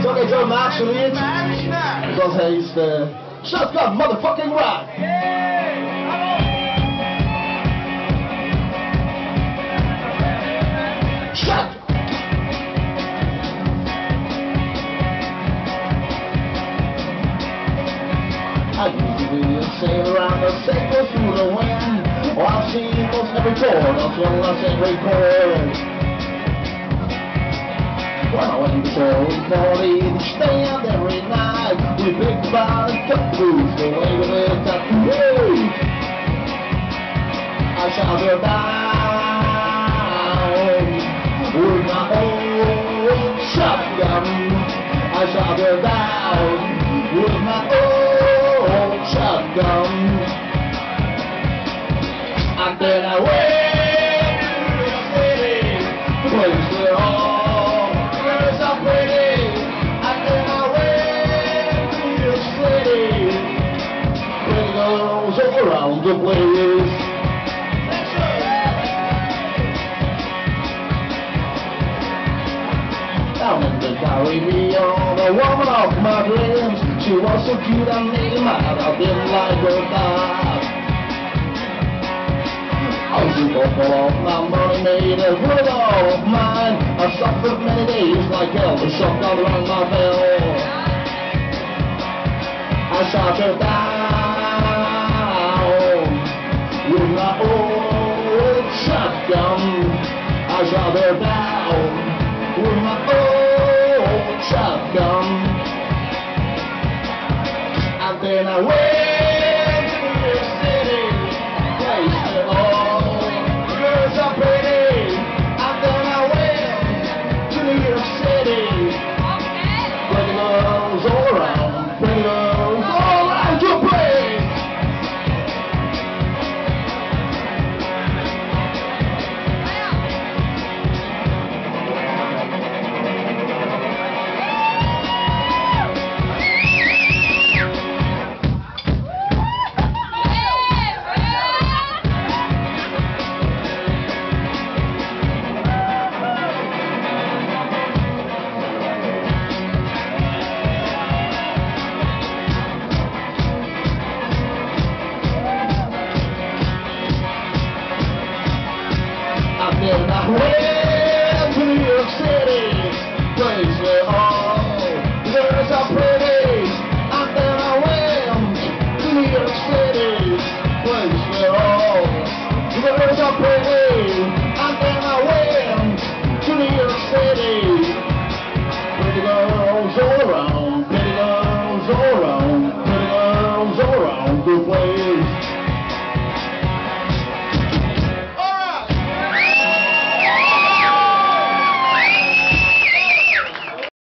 zal ik wel absoluut. Dat heet Shotgun Motherfucking Rock. Shut! I used to be a sailor around the sail through the wind. Oh, I've seen most every chord, as well as every chord. When I went to the party, we stay out every night. We picked about and cut loose the way we lived at the road. I shall go down with my old shotgun. I shall go down with my old shotgun. And then I went to the city, the place where all girls are pretty. And then I went to the city, pretty girls all around the place. Down in the Caribbean, a woman of my dreams. She was so cute and made me mad, I didn't like her that. I was full of my money, made a good all of mine. I suffered many days like hell, the shotgun around my bell. I shot her down with my old shotgun. I shot her down with my old shotgun. And then I went to New York City, place where all girls are pretty. And then I went to New York City, pretty girls all around, pretty girls all around your place. And I went to New York City, place where all girls are pretty. And then I went to New York City, place where all girls are pretty. And then I went to New York City, pretty girls all around.